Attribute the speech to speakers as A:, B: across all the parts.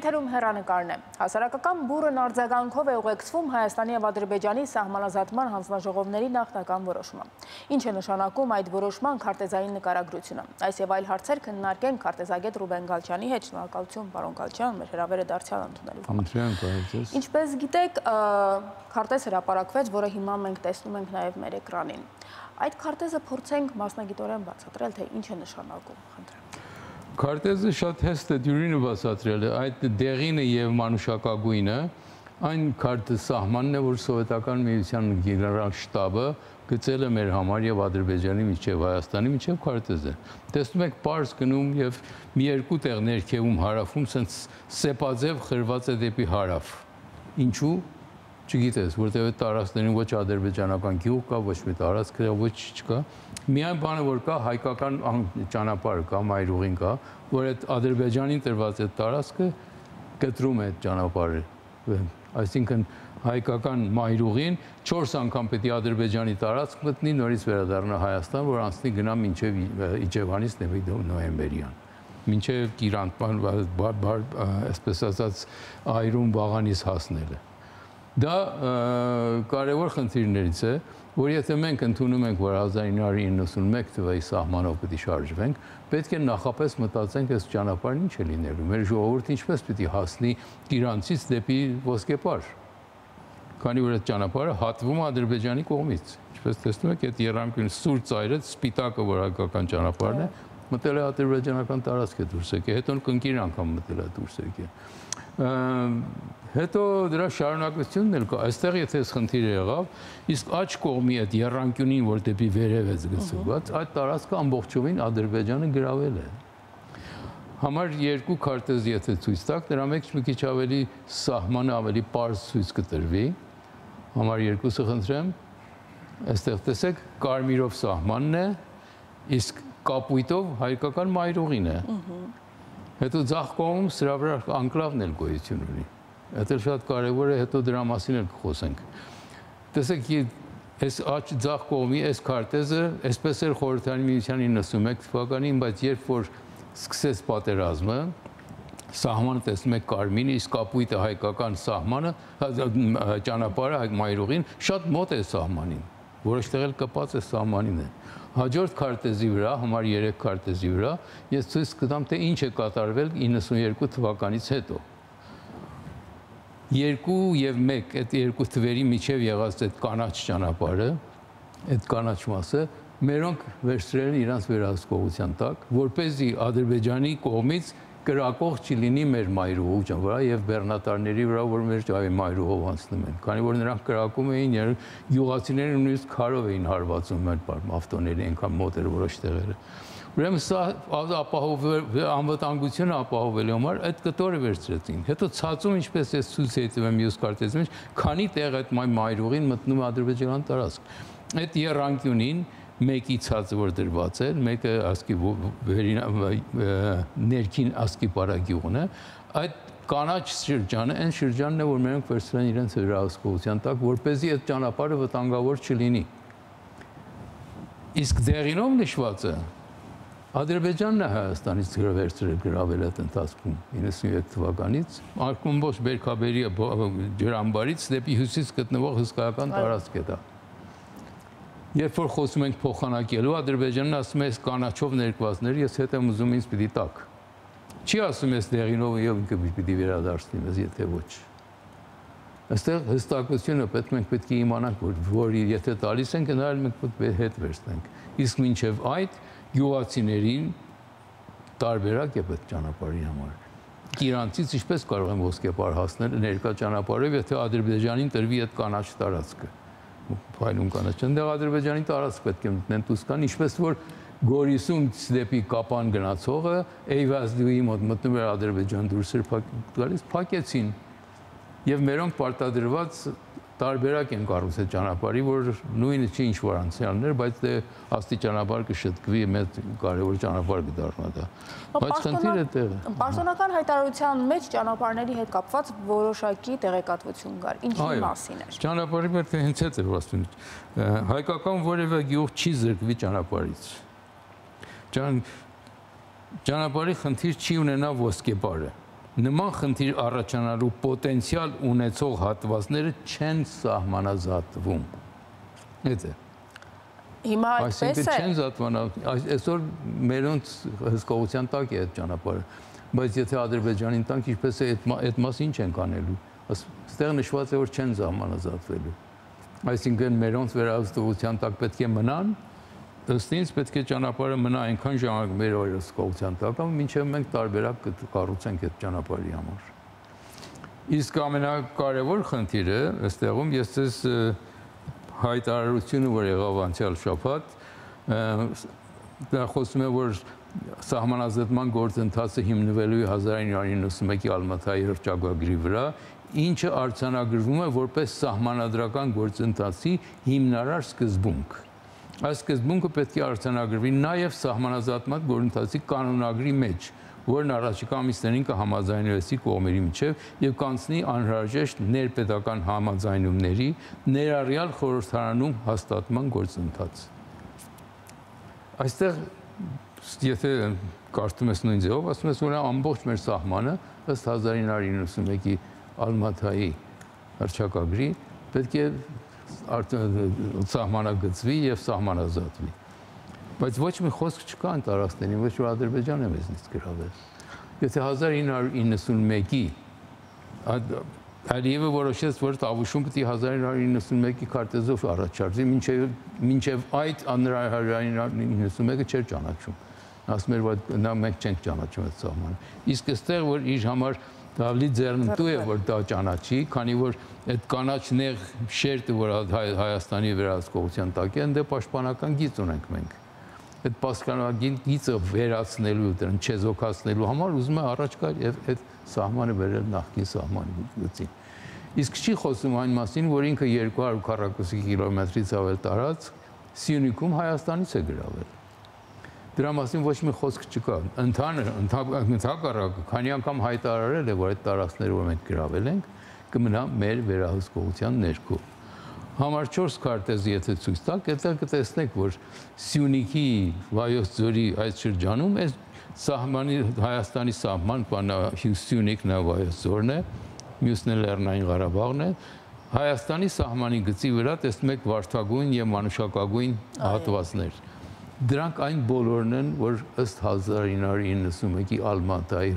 A: Եթերում հեռանկարն է։ Հասարակական բուրըն արձագանքով է ուղեկցվում Հայաստանի և Ադրբեջանի սահմանազատման հանձնաժողովների նախնական որոշումը։ Ինչ է նշանակում այդ որոշման քարտեզային նկարագրությունը։ Այս և այլ հարցեր քննարկենք քարտեզագետ Ռուբեն Գալչյանի հետ։ Շնորհակալություն, պարոն Գալչյան, մեր հրավերը դարձյալ ընդունելու։ Ինչպես գիտեք, քարտեզ հրապարակվեց, որը հիմա մենք տեսնում ենք նաև մեր էկրանին։ Այդ քարտեզը փորձենք մասնագիտորեն բացատրել, թե ինչ է նշանակում, խնդրեմ։
B: Քարտեզը շատ հեշտ է դյուրինը բացատրել է, այդ դեղինը և մանուշակագույնը, այն սահմանն է, որ Սովետական միության գեներալ շտաբը գծել է մեր համար և Ադրբեջանի միջև Հայաստանի միջև քարտեզը։ Տեսնում եք պարզ գնում և մի երկու տեղ ներքևում հարավում սենց սեպաձև խրված է դեպի հարավ։ Ինչու՞։ Չգիտես, որտեղ այդ տարածքներին ոչ ադրբեջանական գյուղ կա, ոչ մի տարածք կա, ոչ չկա։ Միայն բանը որ կա, հայկական ճանապարհ կա, մայրուղին կա, որ այդ Ադրբեջանին տրված այդ տարածքը կտրում է այդ ճանապարհը։ Այսինքն հայկական մայրուղին 4 անգամ պետք է Ադրբեջանի տարածք մտնի, նորից վերադառնա Հայաստան, որ անցնի գնա մինչև Իջևանից նոյեմբերյան։ Մինչև Կիրանտման, այսպես ասած, այրում վաղանից հասնելը։ Դա կարևոր խնդիրներից է, որ եթե մենք ընդունում ենք, որ 1991 թվականի սահմանով պետք է շարժվենք, պետք է նախապես մտածենք այս ճանապարհն ինչ է լինելու, մեր ժողովուրդը ինչպես պետք է հասնի Իրանցից դեպի Ոսկեպար, քանի որ այդ ճանապարհը հատվում է Ադրբեջանի կողմից, ինչպես տեսնում եք, այդ եռանկյուն սուր ծայրը, սպիտակը, որ հայկական ճանապարհն է, մտել է ադրբեջանական տարածք է դուրս եկել, հետո կնկին անգամ մտել է դուրս եկել։ Հետո դրա շարունակությունն էլ կա, այստեղ եթե այս խնդիրը եղավ, իսկ աջ կողմի այդ եռանկյունին, որ դեպի վերև է գծված, այդ տարածքը ամբողջովին Ադրբեջանը գրավել է։ Համար երկու քարտեզ եթե ցույց տաք, դրա մեջ մի քիչ ավելի սահմանը ավելի պարզ ցույց կտրվի։ Համար երկուսը խնդրեմ, այստեղ տեսեք, կարմիրով սահմանն է, իսկ կապույտով հայկական մայրուղին է։ Հետո ձախ կողմում սրա վրա անկլավն էլ գոյություն ունի։ Դա շատ կարևոր է, հետո դրա մասին էլ կխոսենք։ Տեսեք, այս ձախ կողմի այս քարտեզը այսպես էր Խորհրդային Միության 91 թվականին, բայց երբ որ սկսեց պատերազմը, սահմանը տեսնում եք կարմիրը, իսկ կապույտը հայկական սահմանը, ճանապարհը մայրուղին շատ մոտ է սահմանին, որոշ տեղ էլ կպած է սահմանին է։ Հաջորդ քարտեզի վրա, համար 3 քարտեզի վրա, ես ցույց կտամ, թե ինչ է կատարվել 92 թվականից հետո։ 2 և 1 այդ երկու թվերի միջև եղած այդ կանաչ ճանապարհը, այդ կանաչ մասը, մերոնք վերցրել են իրանց վերահսկողության տակ, որպեսզի Ադրբեջանի կողմից կրակող չլինի մեր մայրուղու վրա և բեռնատարների վրա, որ մեր մայրուղով անցնում են, քանի որ նրանք կրակում էին, գյուղացիները նույնիսկ քարով էին հարվածում մեր ավտոների, այնքան մոտ էր որոշ տեղերը։ Ուրեմն սա անվտանգությունը ապահովելու համար այդ կտորը վերցրեցին։ Հետո ցածում, ինչպես ես ցույց էի տվել մյուս քարտեզի մեջ, քանի տեղ այդ մայրուղին մտնում է ադրբեջանական տարածք։ Այդ եռանկյունին մեկի ցածը որ դրված է, մեկը ասկի ներքին ասկի պարագյուղն է, այդ կանաչ շրջանը, այն շրջանն է, որ մենք վերցրել են իրենց վերահսկողության տակ, որպեսզի այդ ճանապարհը վտանգավոր չլինի։ Իսկ դեղինով նշվածը Ադրբեջանն է Հայաստանից վերցրել գրավել այդ ընթացքում 93 թվականից, Արկումբոս Բերքաբերի ջրամբարից դեպի հյուսիս գտնվող հսկայական տարածք է դա։ Երբ որ խոսում ենք փոխանակելու, Ադրբեջանն ասում է, այս կանաչով ներկվածները ես հետ եմ ուզում ինձ պիտի տաք։ Չի ասում ես դեղինով և ինքը պիտի վերադարձնի մեզ, եթե ոչ։ Այստեղ հստակությունը պետք է իմանանք, որ եթե տալիս ենք, նայել մենք պետք է հետ վերցնենք։ Իսկ մինչև այդ գյուղացիներին տարբերակ է պետք ճանապարհի համար։ Իրանցից ինչպես կարող են Ոսկեպար հասնել ներկա ճանապարհով, եթե Ադրբեջանին տրվի այդ կանաչ տարածքը։ Փայլուն կանաչ, այնտեղ Ադրբեջանի տարածք պետք է մտնեն տուսկան, ինչպես որ Գորիսումից դեպի Կապան գնացողը Էյվազդուի մոտ մտնում էր Ադրբեջան դուրս էր գալիս, փակեցին եւ մերոնք պարտադրված տարբերակ են կառուցել ճանապարհի, որ նույնը չի ինչ որ անցյալներ, բայց դե աստիճանաբար կշտկվի, մեծ կարևոր ճանապարհ կդառնա դա։ Բայց խնդիրը տեղը։
A: Պաշտոնական հայտարարության մեջ ճանապարհների հետ կապված որոշակի տեղեկատվություն կար։ Ինչի մասին էր։
B: Ճանապարհի պետք է հենց այդ էր ասում։ Հայկական որևէ գյուղ չի զրկվի ճանապարհից։ Ճանապարհի խնդիր չի ունենա Ոսկեպարը։ նման խնդիր առաջանալու պոտենցիալ ունեցող հատվածները չեն սահմանազատվում։ Այդ է։
A: Հիմա այդպես է։
B: Այսինքն չեն զատմանալ, այսօր մերոնց հսկողության տակ է այդ ճանապարհը, բայց եթե Ադրբեջանին տանք, ինչպես է այդ մասը ինչ են կանելու։ Այստեղ նշված է, որ չեն սահմանազատվելու։ Այսինքն մերոնց վերահսկողության տակ պետք է մնան, ըստ ինձ պետք է ճանապարհը մնա այնքան ժամանակ մեր վերահսկողության տակ, մինչև մենք տարբերակ կառուցենք այդ ճանապարհի համար։ Իսկ ամենակարևոր խնդիրը այստեղում ես ձեզ հայտարարությունը, որ եղավ անցյալ շաբաթ, դա խոսում է, որ սահմանազատման գործընթացը հիմնվելու է 1991-ի Ալմաթայի հռչակագրի վրա, ինչը արձանագրվում է որպես սահմանադրական գործընթացի հիմնարար սկզբունք։ Այս սկզբունքը պետք է արձանագրվի նաև սահմանազատման գործընթացի կանոնագրի մեջ, որն առաջիկա ամիսներին կհամաձայնվի կողմերի միջև եւ կանցնի անհրաժեշտ ներպետական համաձայնումների ներառյալ խորհրդարանում հաստատման գործընթաց։ Այստեղ եթե կարդում ես նույն ձևով, ասում ես, որ ամբողջ մեր սահմանը ըստ 1991-ի Ալմաթայի հռչակագրի պետք է սահմանագծվի եւ սահմանազատվի։ Բայց ոչ մի խոսք չկա այն տարածքներին, ոչ որ Ադրբեջանը մեզնից գրավել։ Եթե 1991-ի Ալիևը որոշեց, որ Տավուշում պետք է 1991-ի քարտեզով առաջարկվի, մինչև այդ 1991-ը չէր ճանաչում։ Ասում էր, որ նա մենք չենք ճանաչում այդ սահմանը։ Իսկ այստեղ որ իր համար ավելի ձեռնտու է, որ դա ճանաչի, քանի որ այդ կանաչ նեղ շերտը, որ Հայաստանի վերահսկողության տակ է, այնտեղ պաշտպանական գիծ ունենք մենք։ Այդ պաշտպանական գիծը վերացնելու, դրան չեզոքացնելու համար ուզում է առաջ գալ եւ այդ սահմանը վերել նախկին սահմանի գծին։ Իսկ չի խոսում այն մասին, որ ինքը 240 կիլոմետրից ավել տարած Սյունիքում Հայաստանից է գրավել։ Դրա մասին ոչ մի խոսք չկա։ Ընդհակառակը, քանի անգամ հայտարարել է, որ այդ տարածքները, որ մենք գրավել ենք, կմնա մեր վերահսկողության ներքո։ Համար 4 քարտեզը եթե ցույց տաք, այդտեղ կտեսնեք, որ Սյունիքի Վայոց ձորի այդ շրջանում այս սահմանի Հայաստանի սահման բանա Սյունիքն է, Վայոց ձորն է, մյուսն է Լեռնային Ղարաբաղն է։ Հայաստանի սահմանի գծի վրա տեսնում եք վարդագույն եւ մանուշակագույն հատվածներ։ Դրանք այն բոլորն են, որ ըստ 1991-ի Ալմատայի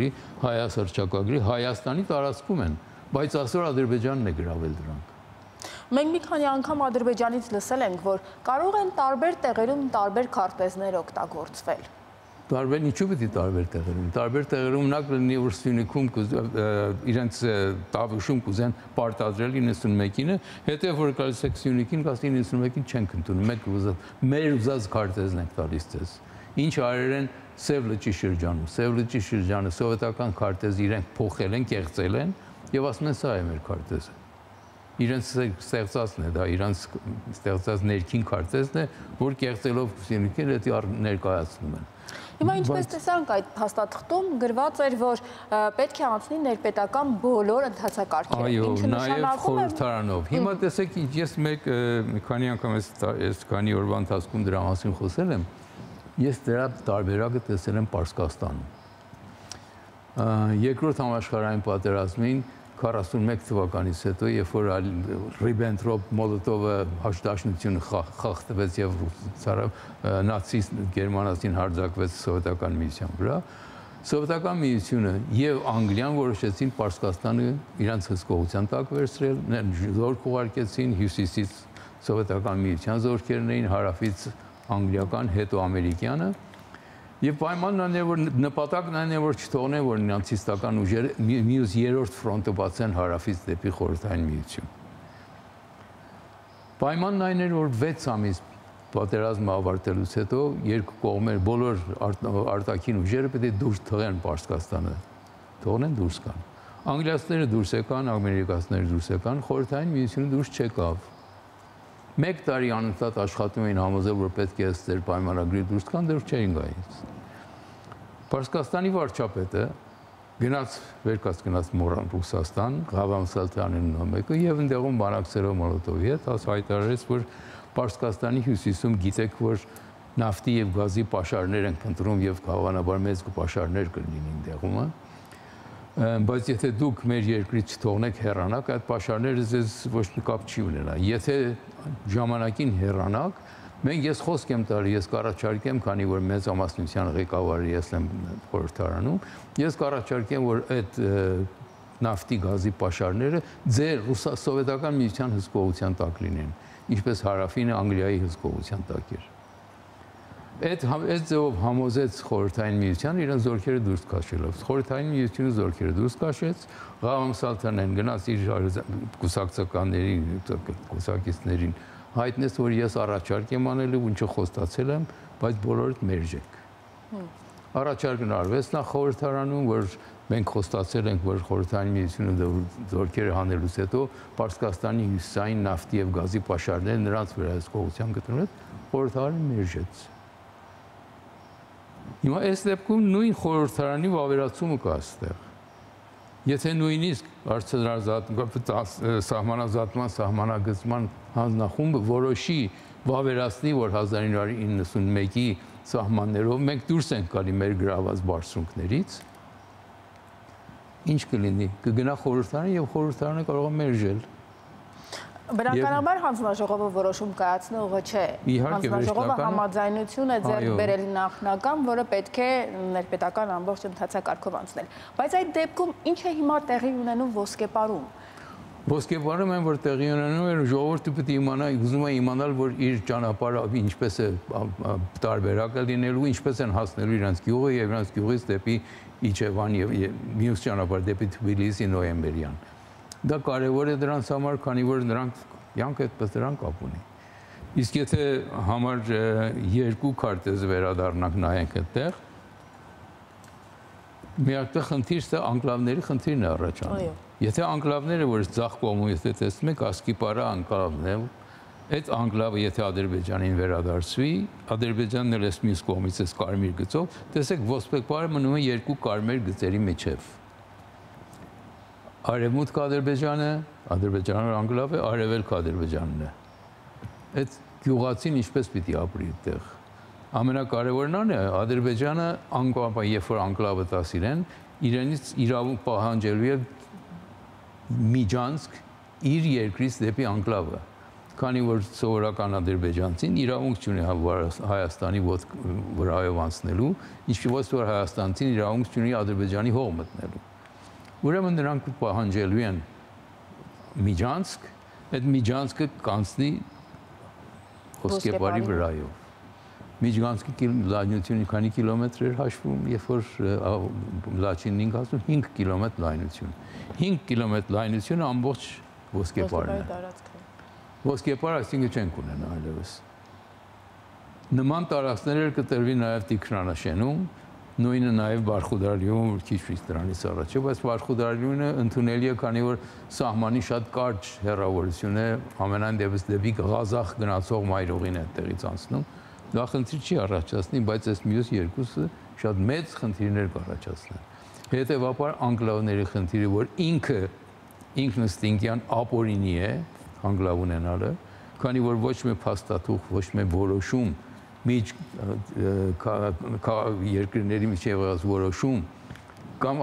B: հռչակագրի Հայաստանի տարածքում են, բայց այսօր Ադրբեջանն է գրավել դրանք։
A: Մենք մի քանի անգամ Ադրբեջանից լսել ենք, որ կարող են տարբեր տեղերում տարբեր քարտեզներ օգտագործվել։
B: Տարբեր ինչու՞ պիտի տարբեր տեղերում։ Տարբեր տեղերում մնաք լինի, որ Սյունիքում իրենց Տավուշում կուզեն պարտադրել 91-ինը, հետո որ գալիս եք Սյունիքին, կասի 91-ին չենք ընդունում, մեր ուզած քարտեզն ենք տալիս ձեզ։ Ինչ արել են Սև լճի շրջանում։ Սև լճի շրջանը սովետական քարտեզը իրենք փոխել են, կեղծել են եւ ասում են սա է մեր քարտեզը։ Իրենց ստեղծածն է դա, իրենց ստեղծած ներքին քարտեզն է, որ կեղծելով Սյունիքին դա ներկայացնում են։
A: Հիմա ինչպես տեսանք այդ փաստաթղթում գրված էր, որ պետք է անցնի ներպետական բոլոր ընթացակարգերը։
B: Այո, նաև խորհրդարանով։ Հիմա տեսեք, ես մի քանի անգամ այս քանի օրվա ընթացքում դրա մասին խոսել եմ, ես դրա տարբերակը տեսել եմ Պարսկաստանում։ Երկրորդ համաշխարհային պատերազմին 41 թվականից հետո, երբ որ Ռիբենտրոպ-Մոլոտովը հաշտաշնությունը խախտվեց եւ նացիստ Գերմանացին հարձակվեց սովետական միության վրա, սովետական միությունը եւ Անգլիան որոշեցին Պարսկաստանը իրանց հսկողության տակ վերցրել, զորք ուղարկեցին հյուսիսից սովետական միության զորքերն էին, հարավից անգլիական, հետո ամերիկյանը։ Եվ պայմանն այն է, որ նպատակն այն է, որ չթողնեն, որ նացիստական ուժերը մյուս երրորդ ֆրոնտը բացեն հարավից դեպի Խորհրդային Միություն։ Պայմանն այն էր, որ 6 ամիս պատերազմը ավարտելուց հետո երկու կողմեր բոլոր արտաքին ուժերը պետք է դուրս թողեն Պարսկաստանը, թողնեն դուրս գան։ Անգլիացիները դուրս եկան, ամերիկացիները դուրս եկան, Խորհրդային Միությունը դուրս չեկավ։ 1 տարի անընդհատ աշխատում էին համոզել, որ պետք է ըստ պայմանագրի դուրս գան, դեռ չէին գալիս։ Պարսկաստանի վարչապետը գնաց վերկացկնաց Ռուսաստան, Ղավամ Սալթյանին մեկը եւ ընդեղում բանակցելով Մոլոտովի հետ, հայտարարեց, որ Պարսկաստանի հյուսիսում գիտեք, որ նավթի եւ գազի պաշարներ են փնտրում եւ հավանաբար մեծ պաշարներ կլինին ընդեղումը։ բայց եթե դուք մեր երկրից չթողնեք հեռանաք, այդ պաշարները ձեզ ոչ մի կապ չի ունենա։ Եթե ժամանակին հեռանաք, ես խոսք եմ տալի, ես կառաջարկեմ, քանի որ մեծամասնության ղեկավարը ես եմ խորհրդարանում, ես կառաջարկեմ, որ այդ նավթի գազի պաշարները ձեր սովետական միության հսկողության տակ լինեն, ինչպես հարավինը Անգլիայի հսկողության տակ էր։ Այդ ձևով համոզեց խորհրդային միությանը իրեն զորքերը դուրս քաշելով։ Խորհրդային միությունը զորքերը դուրս քաշեց, Ղավամ Սալթանեն գնաց իր կուսակցականներին, կուսակիցներին հայտնեց, որ ես առաջարկ եմ անելու, ինչը խոստացել եմ, բայց բոլորդ մերժեք։ Առաջարկն արվեց նախ խորհրդարանում, որ մենք խոստացել ենք, որ խորհրդային միությունը զորքերը հանելուց հետո Պարսկաստանի հյուսիսային նավթի եւ գազի պաշարները նրանց վրա հսկողության գտնվեց, խորհրդարանը մերժեց։ Հիմա այս դեպքում նույն խորհրդարանի վավերացումը կա այստեղ։ Եթե նույնիսկ սահմանազատման, սահմանագծման հանձնախումբը որոշի վավերացնի, որ 1991-ի սահմաններով մենք դուրս ենք գալի մեր գրաված բարձունքներից, ինչ կլինի, կգնա խորհրդարան եւ խորհրդարանը կարող է մերժել։
A: Բնականաբար հանձնաժողովը որոշում կայացնողը չէ։ Հանձնաժողովը համաձայնություն է ձեռք բերել նախնական, որը պետք է ներպետական ամբողջ ընթացակարգով անցնել։ Բայց այդ դեպքում ինչ է հիմա տեղի ունենում ոսկեպարում։
B: Ոսկեպարում են, որ տեղի ունենում է, ժողովուրդը պետք է իմանա, ուզում է իմանալ, որ իր ճանապարհը ինչպես է տարբերակը լինելու, ինչպես են հասնելու իրենց գյուղը եւ իրենց գյուղից դեպի Իջևան եւ մյուս ճանապարհ դեպի Թբիլիսի նոյեմբերյան։ Դա կարևոր է դրանց համար, քանի որ նրանք յանք այդպես դրան կապ ունի։ Իսկ եթե համար երկու քարտեզ վերադառնանք նայենք այդտեղ, միակ խնդիրը անկլավների խնդիրն է առաջանում։ Եթե անկլավները, որ ձախ կողմում եթե տեսնում եք, Ասկիպարը անկլավն է, այդ անկլավը եթե Ադրբեջանին վերադարձվի, Ադրբեջանն էլ էս մյուս կողմից էս կարմիր գծով, տեսեք ոսպեկբարը մնում է երկու կարմիր գծերի միջև։ Արևմուտք Ադրբեջանը, Ադրբեջանը անկլավ է, արևելք Ադրբեջանն է։ Այդ գյուղացին ինչպես պիտի ապրի այդտեղ։ Ամենակարևորն այն է, Ադրբեջանը անկլավը, երբ որ անկլավը տաս իրենից իրավունք պահանջելու է միջանցք իր երկրից դեպի անկլավը, քանի որ սովորական ադրբեջանցին իրավունք չունի Հայաստանի վրայով անցնելու, ինչպես որ հայաստանցին իրավունք չունի Ադրբեջանի հող մտնելու։ Ուրեմն նրանք պահանջելու են միջանցք, այդ միջանցքը կանցնի ոսկեպարի վրայով։ Միջանցքի լայնությունը քանի կիլոմետր էր հաշվում, երբ որ Լաչինին ասում 5 կիլոմետր լայնություն։ 5 կիլոմետր լայնությունը ամբողջ ոսկեպարն է։ Ոսկեպար այսինքն չենք ունենա այլևս։ Նման տարածքներ կտրվի նաև Տիգրանաշենում, նույնը նաև Բարխուդարլիում, քիչ դրանից առաջ է, բայց Բարխուդարլիումը ընդունելի է, քանի որ սահմանի շատ կարճ հեռավորություն է, ամենայն դեպս դեպի Ղազախ գնացող մայրուղին է այդտեղից անցնում։ Դա խնդիր չի առաջացնի, բայց այս մյուս երկուսը շատ մեծ խնդիրներ կառաջացնեն։ Հետևաբար անկլավների խնդիրը, որ ինքնըստինքյան ապօրինի է անկլավ ունենալը, քանի որ ոչ մի փաստաթուղթ, ոչ մի որոշում միջ երկրների միջև եղած որոշում կամ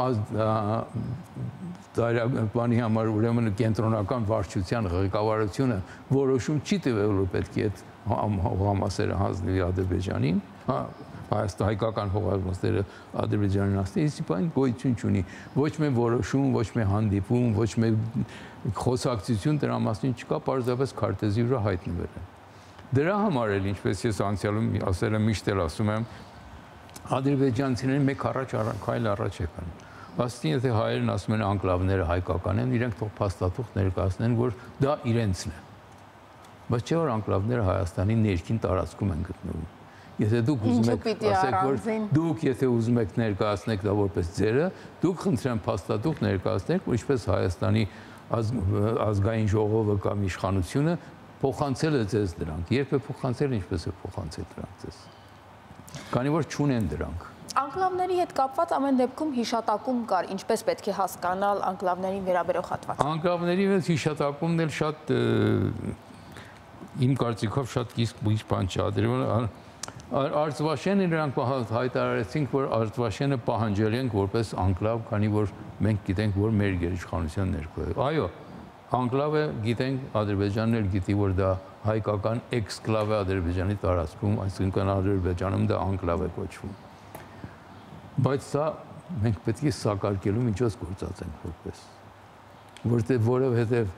B: բանի համար ուրեմն կենտրոնական վարչության ղեկավարությունը որոշում չի տվել, որ պետք է այդ հողամասերը հանձնվի Ադրբեջանին, հայկական հողամասերը Ադրբեջանին հասնի, իսկայն գոյություն չունի, ոչ մի որոշում, ոչ մի հանդիպում, ոչ մի խոսակցություն դրա մասին չկա, պարզապես քարտեզի վրա հայտնվել է։ Դրա համար էլ, ինչպես ես անցյալում ասել եմ, միշտ էլ ասում եմ, ադրբեջանցիները մեկ քայլ առաջ եկան։ Աստին, եթե հայերն ասում են անկլավները հայկական են, իրենք թող փաստաթուղթ ներկայացնեն, որ դա իրենցն է։ Բայց չէ որ անկլավները Հայաստանի ներքին տարածքում են գտնվում։ Եթե դուք ուզում եք ասեք, որ դուք եթե ուզում եք ներկայացնեք դա որպես ձերը, դուք խնդրեմ փաստաթուղթ ներկայացնեք, որ ինչպես Հայաստանի ազգային ժողովը կամ իշխանությունը փոխանցել է ձեզ դրանք, երբ է փոխանցել, ինչպես է փոխանցել դրանք ձեզ։ Քանի որ չունեն դրանք։
A: Անկլավների հետ կապված ամեն դեպքում հիշատակում կար, ինչպես պետք է հասկանալ անկլավներին վերաբերող հատվածը։ Անկլավների
B: հետ հիշատակումն էլ շատ իմ կարծիքով շատ իսկ բան չի ադրվել։ Արցվաշենը նրանք հայտարարեցինք, որ Արցվաշենը պահանջել ենք որպես անկլավ, քանի որ մենք գիտենք, որ մեր գերիշխանության ներքո է։ Այո, անկլավը գիտենք, Ադրբեջանն էլ գիտի, որ դա հայկական էքսկլավ է Ադրբեջանի տարածքում, այսինքն Ադրբեջանում դա անկլավ է կոչվում։ Բայց սա մենք պետք է սակարկելու միջոց գործածենք որպես, որովհետև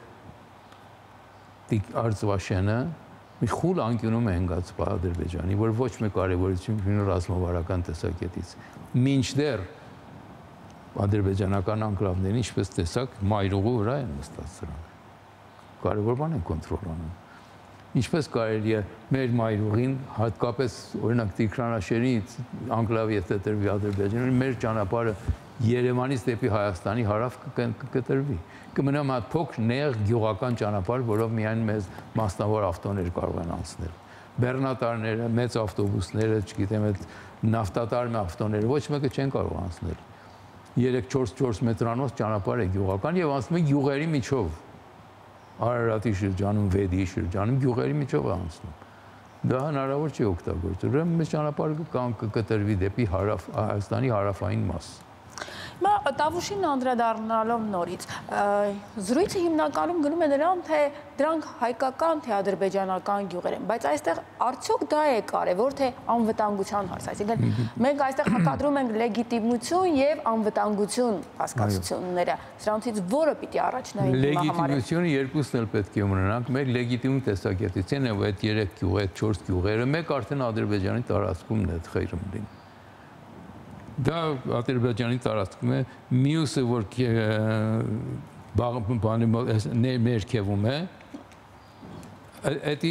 B: Արցվաշենը մի խուլ անկյունում է հենգած Ադրբեջանի, որ ոչ մի կարևորություն չունի ռազմավարական տեսակետից։ Մինչդեռ ադրբեջանական անկլավներին, ինչպես տեսակ, մայրուղու վրա են նստած սրանք։ Կարևոր բան են կոնտրոլ անում։ Ինչպես կարելի է մեր մայրուղին, հատկապես օրինակ Տիգրանաշերի անկլավի եթե տրվի Ադրբեջանը, մեր ճանապարհը Երևանից դեպի Հայաստանի հարավ կկտրվի։ Կմնա մի հատ փոքր նեղ գյուղական ճանապարհ, որով միայն մեզ մասնավոր ավտոներ կարող են անցնել։ Բեռնատարները, մեծ ավտոբուսները, չգիտեմ, այդ նավթատարմի ավտոները ոչ մեկը չեն կարող անցնել։ 3-4 մետրանոց ճանապարհ է գյուղական եւ անցնում է գյուղերի միջով։ Արարատի շրջանում, Վեդի շրջանում գյուղերի միջով է անցնում։ Դա հնարավոր չի օգտագործել։ Ուրեմն մեր ճանապարհը կկտրվի դեպի հարավ, Հայաստանի հարավային մաս։
A: Հիմա Տավուշին անդրադառնալով նորից, զրույցը հիմնականում գնում է նրան, թե դրանք հայկական, թե ադրբեջանական գյուղեր են, բայց այստեղ արդյոք դա է կարևոր, թե անվտանգության հարց, այսինքն մենք այստեղ հակադրում ենք լեգիտիմություն եւ անվտանգություն հասկացությունները, սրանցից որը պիտի առաջնային
B: լեգիտիմությունը երկուսն էլ պետք է ունենանք, մեկ լեգիտիմ տեսակետից են այդ 3 գյուղ, այդ 4 գյուղերը, մեկ արդեն Ադրբեջանի տարածքումն է Խեյրմլին։ Դա Ադրբեջանի տարածքում է, մյուսը, որ ներքևում է, էդի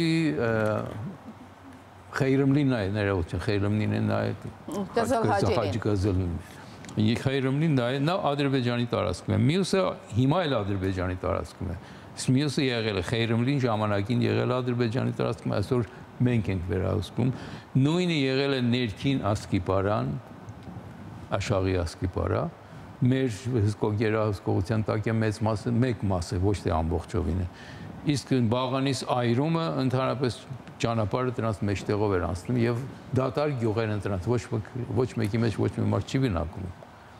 B: Խեյրմլին է ներողություն, Խեյրմլին է նա Հաջի Կազելին։ Խեյրմլին դա է, նա Ադրբեջանի տարածքում է, մյուսը հիմա էլ Ադրբեջանի տարածքում է, մյուսը եղել է Խեյրմլին ժամանակին եղել է Ադրբեջանի տարածքում, այսօր մենք ենք վերահսկում, նույնը եղել է ներքին Ասկիպարան, Աշաղի Ասկիպարա, մեր գերահսկողության տակ է մեծ մասը, մեկ մասը, ոչ թե ամբողջովին է։ Իսկ Բաղանիս այրումը ընդհանրապես ճանապարհը դրանց մեջտեղով էր անցնում եւ դատարկ գյուղեր են դրանց, ոչ մեկի մեջ ոչ մի մարդ չի բնակվում։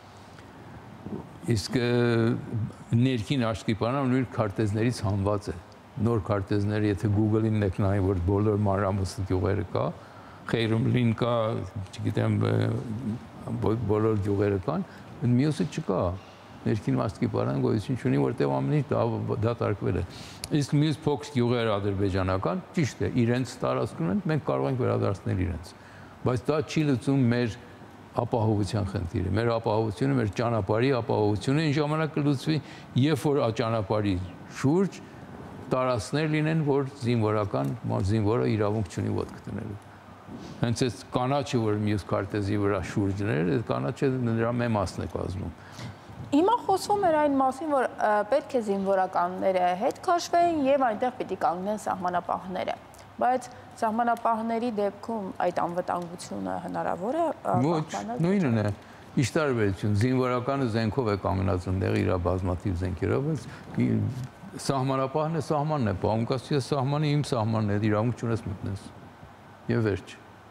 B: Իսկ ներքին Ասկիպարան նույն քարտեզներից հանված է։ Նոր քարտեզները, եթե Google-ին եք նայ, որ բոլոր մանրամասն գյուղերը կա, Խեյրմլին կա, չգիտեմ, բոլոր գյուղերը կան, մյուսը չկա, ներքին Ասկիպարան գոյություն չունի, որտեղ ամեն ինչ դատարկվել է։ Իսկ մյուս փոքր գյուղերը ադրբեջանական, ճիշտ է, իրենց տարածքում են, մենք կարող ենք վերադարձնել իրենց։ Բայց դա չի լուծում մեր ապահովության խնդիրը, մեր ապահովությունը, մեր ճանապարհի ապահովությունը այն ժամանակ կլուծվի, երբ որ ճանապարհի շուրջ տարածքներ լինեն, որ զինվորը իրավունք չունի ոտք դնելու։ Հենց այդ կանաչը, որ մյուս քարտեզի վրա շուրջն էր, այդ կանաչը նրա մի մասն է կազմում։
A: Հիմա խոսվում էր այն մասին, որ պետք է զինվորականները հետ քաշվեն եւ այնտեղ պիտի կանգնեն սահմանապահները, բայց սահմանապահների դեպքում այդ անվտանգությունը հնարավոր է
B: պահպանել։ Նույնն է, ի տարբերություն, զինվորականը զենքով է կանգնած այնտեղ իր բազմաթիվ զենքերով, բայց սահմանապահն է, սահմանն է, պահում կասի սահմանը իմ սահմանն է, իրավունք չունես մտնես։ Եվ վերջ։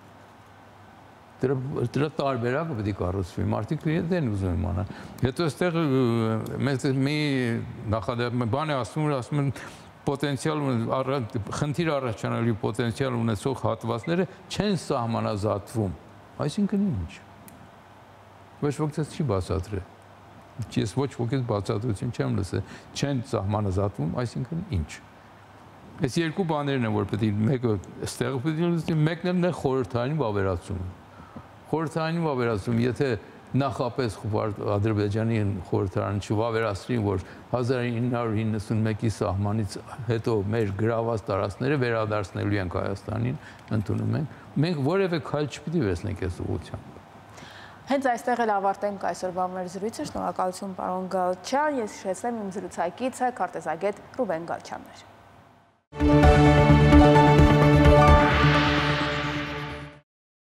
B: Դրա տարբերակը պետք է կառուցվի, մարդիկ դեն ուզում իմանան։ Հետո այստեղ մեծ մի բան է ասում են պոտենցիալ խնդիր առաջանալու պոտենցիալ ունեցող հատվածները չեն սահմանազատվում։ Այսինքն ինչ։ Ոչ ոք չի բացատրել։ Ես ոչ ոքից բացատրություն չեմ լսել։ Չեն սահմանազատվում, այսինքն ինչ։ Այս երկու բաներն են, որ պետք է մեկը ստեղ պետք է լուծի, մեկն էլ խորհրդային վավերացումը։ Խորհրդային վավերացում, եթե նախապես Ադրբեջանի խորհրդարանը չվավերացրին, որ 1991-ի սահմանից հետո մեր գրաված տարածքները վերադարձնելու ենք Հայաստանին, ընդունում ենք, մենք որևէ քայլ չպիտի վերցնենք այս ուղղությամբ։
A: Հենց այստեղ էլ ավարտենք այսօրվա մեր զրույցը, շնորհակալություն պարոն Գալչյան, ես հիշեցնեմ իմ զրուցակիցը քարտեզագետ Ռուբեն Գալչյանն էր։